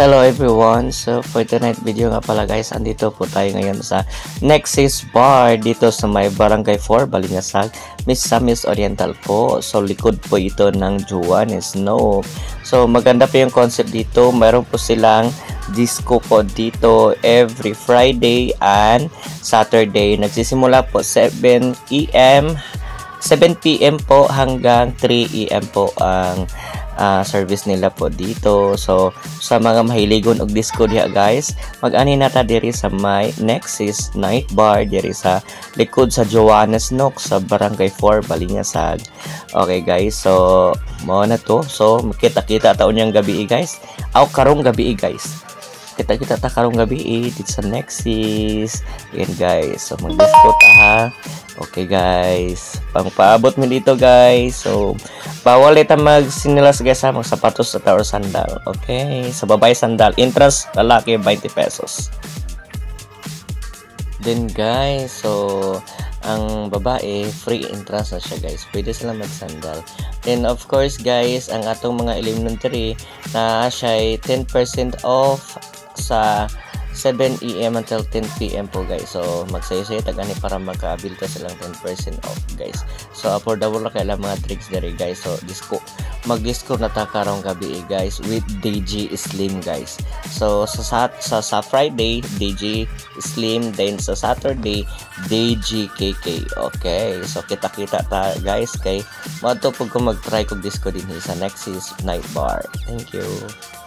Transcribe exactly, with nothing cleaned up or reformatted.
Hello everyone, so for tonight video nga pala guys, andito po tayo ngayon sa Nexus Bar dito sa may Barangay four, Balingasag, Misamis Oriental po. So likod po ito ng Juanes Snow. So maganda po yung concept dito, mayroon po silang disco po dito every Friday and Saturday. Nagsisimula po seven p m seven p m po hanggang three a m po ang Uh, service nila po dito. So sa mga mahiligon og disco diha guys, mag-ani na ta diri sa may Nexus Night Bar diri sa likod sa Juanes Nook sa Barangay four, Balingasag. Okay guys, so mo na to. So makita-kita taon yang gabi guys. Aw karong gabi guys. Kita-kita ta karong gabi dito sa Nexus. Yan guys. So mag-disco ta ha. Okay guys. Pangpaabot mo dito guys. So bawal ita mag-sinilas guys ha, mag sapatos at or sandal. Okay, sa babae sandal, entrance lalaki twenty pesos. Then guys, so ang babae free entrance na siya guys. Pwede sila mag-sandal. Then of course guys, ang atong mga elementary na siya ten percent off sa seven a m until ten p m po guys. So magsayo-sayo tagani para maka-avail ka silang ten percent off guys. So affordable na kailang mga tricks dari guys. So disco, mag-disco na ta karong gabi guys with D J Slim guys. So sa sa, sa Friday D J Slim, then sa Saturday D J K K. Okay, so kita-kita ta guys kay madto pug ko mag-try kog disco din sa Nexus Night Bar. Thank you.